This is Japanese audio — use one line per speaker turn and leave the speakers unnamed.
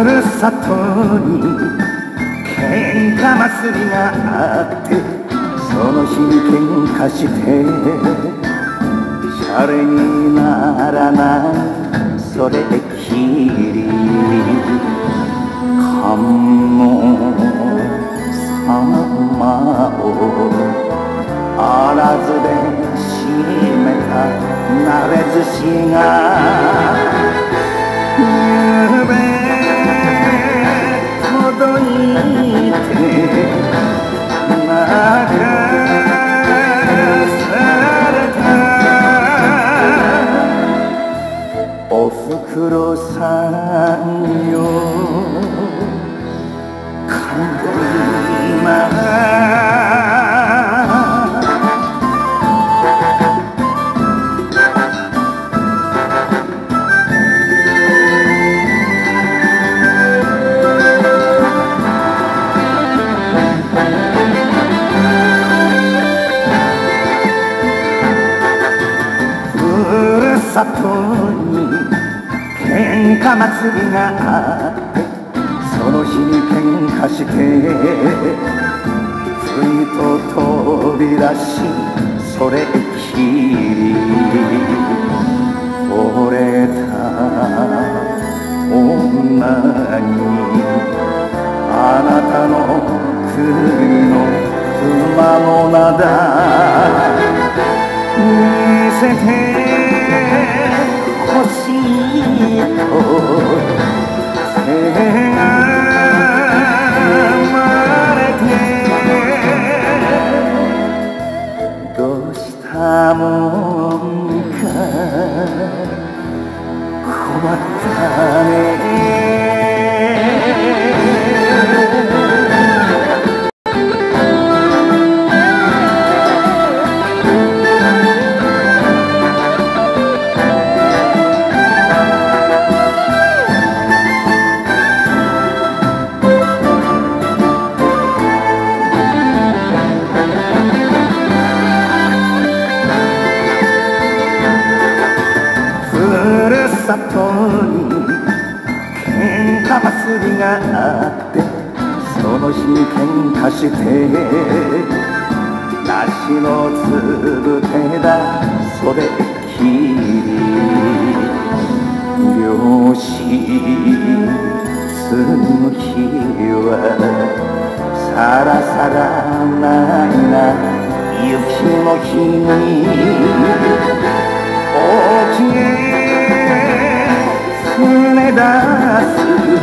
るさとに喧嘩祭りがあって、その日に喧嘩してシャレにならない、それきり観音様をあらずで締めた慣れ寿司がゆうべ届いて泣かされたおふくろさんよ、感動今里に喧嘩祭りがあって、その日に喧嘩してふいと飛び出し、それきり惚れた女にあなたの国の妻の名だ見せて欲しいとせがまれて、どうしたもんか困ったね。里に喧嘩祭りがあって、その日に喧嘩して梨のつぶてだそれきり漁師つむきはさらさらないな雪の日に沖へ船出す